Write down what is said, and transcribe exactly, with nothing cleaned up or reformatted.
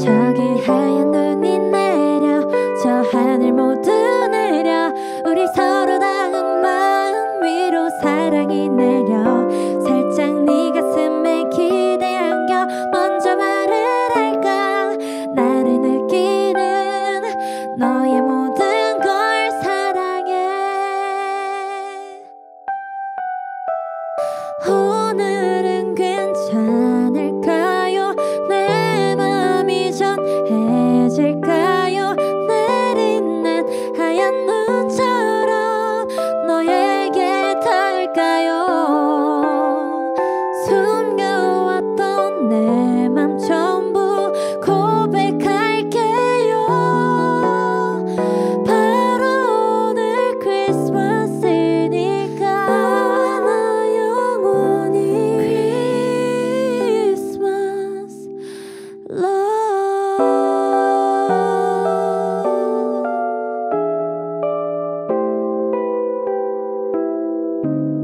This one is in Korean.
저기 하얀 눈이 내려 저 하늘 모두 내려 우리 서로 닿은 마음 위로 사랑이 내려 살짝 네 가슴에 기대 안겨 먼저 말을 할까 나를 느끼는 너의 모든 걸 사랑해. 오늘은 괜찮을까요? 내 맘이 전해질까요? 내리는 하얀 눈처럼 너에게 닿을까요? 숨겨왔던 내 맘 전부 고백할게요. 바로 오늘 크리스마스니까 나 영원히 크리스마스 love.